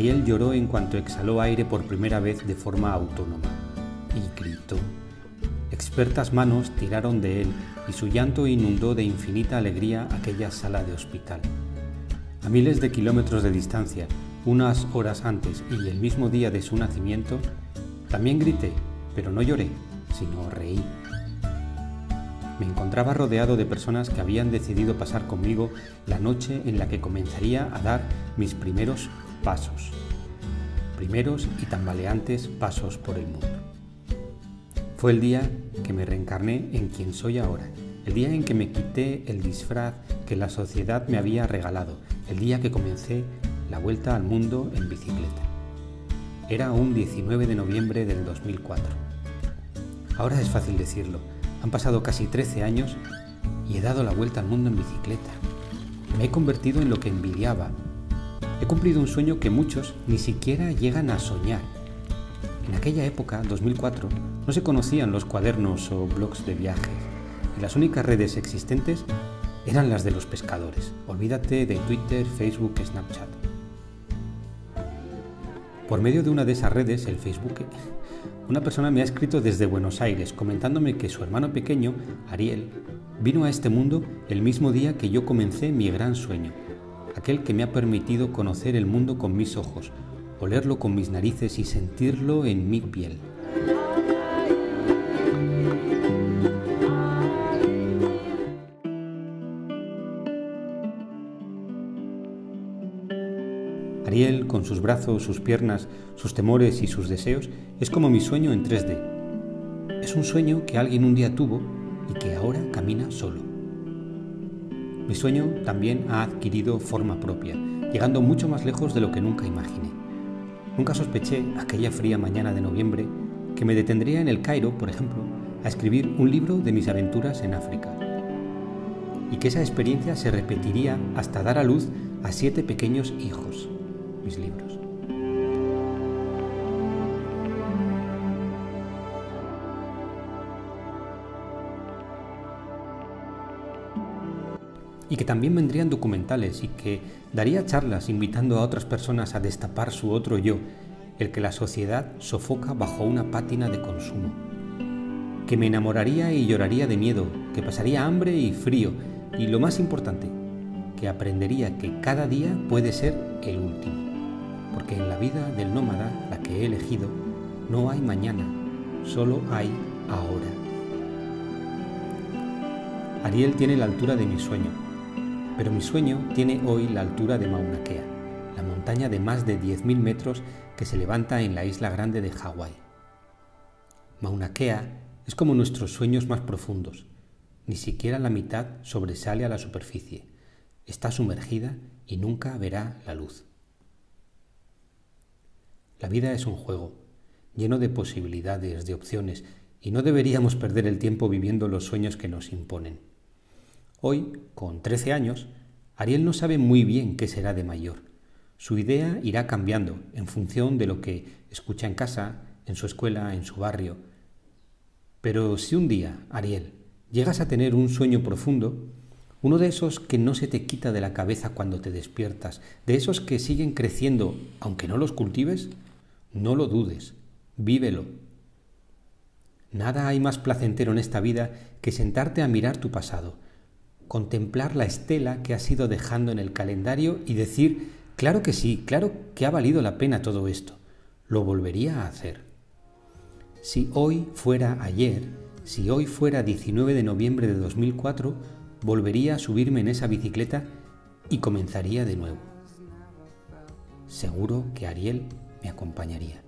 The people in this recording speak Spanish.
Ariel lloró en cuanto exhaló aire por primera vez de forma autónoma y gritó. Expertas manos tiraron de él y su llanto inundó de infinita alegría aquella sala de hospital. A miles de kilómetros de distancia, unas horas antes y el mismo día de su nacimiento, también grité, pero no lloré, sino reí. Me encontraba rodeado de personas que habían decidido pasar conmigo la noche en la que comenzaría a dar mis primeros pasos. Primeros y tambaleantes pasos por el mundo. Fue el día que me reencarné en quien soy ahora, el día en que me quité el disfraz que la sociedad me había regalado, el día que comencé la vuelta al mundo en bicicleta. Era un 19 de noviembre del 2004. Ahora es fácil decirlo. Han pasado casi 13 años y he dado la vuelta al mundo en bicicleta. Me he convertido en lo que envidiaba. He cumplido un sueño que muchos ni siquiera llegan a soñar. En aquella época, 2004, no se conocían los cuadernos o blogs de viajes y las únicas redes existentes eran las de los pescadores. Olvídate de Twitter, Facebook, Snapchat. Por medio de una de esas redes, el Facebook, una persona me ha escrito desde Buenos Aires comentándome que su hermano pequeño, Ariel, vino a este mundo el mismo día que yo comencé mi gran sueño, aquel que me ha permitido conocer el mundo con mis ojos, olerlo con mis narices y sentirlo en mi piel. Ariel, con sus brazos, sus piernas, sus temores y sus deseos, es como mi sueño en 3D. Es un sueño que alguien un día tuvo y que ahora camina solo. Mi sueño también ha adquirido forma propia, llegando mucho más lejos de lo que nunca imaginé. Nunca sospeché, aquella fría mañana de noviembre, que me detendría en El Cairo, por ejemplo, a escribir un libro de mis aventuras en África. Y que esa experiencia se repetiría hasta dar a luz a 7 pequeños hijos. Mis libros. Y que también vendrían documentales y que daría charlas invitando a otras personas a destapar su otro yo, el que la sociedad sofoca bajo una pátina de consumo. Que me enamoraría y lloraría de miedo, que pasaría hambre y frío y, lo más importante, que aprendería que cada día puede ser el último. Porque en la vida del nómada, la que he elegido, no hay mañana, solo hay ahora. Ariel tiene la altura de mi sueño, pero mi sueño tiene hoy la altura de Mauna Kea, la montaña de más de 10.000 metros que se levanta en la isla grande de Hawái. Mauna Kea es como nuestros sueños más profundos, ni siquiera la mitad sobresale a la superficie, está sumergida y nunca verá la luz. La vida es un juego, lleno de posibilidades, de opciones, y no deberíamos perder el tiempo viviendo los sueños que nos imponen. Hoy, con 13 años, Ariel no sabe muy bien qué será de mayor. Su idea irá cambiando en función de lo que escucha en casa, en su escuela, en su barrio. Pero si un día, Ariel, llegas a tener un sueño profundo, uno de esos que no se te quita de la cabeza cuando te despiertas, de esos que siguen creciendo aunque no los cultives, no lo dudes, vívelo. Nada hay más placentero en esta vida que sentarte a mirar tu pasado, contemplar la estela que has ido dejando en el calendario y decir, claro que sí, claro que ha valido la pena todo esto, lo volvería a hacer. Si hoy fuera ayer, si hoy fuera 19 de noviembre de 2004, volvería a subirme en esa bicicleta y comenzaría de nuevo. Seguro que Ariel me acompañaría.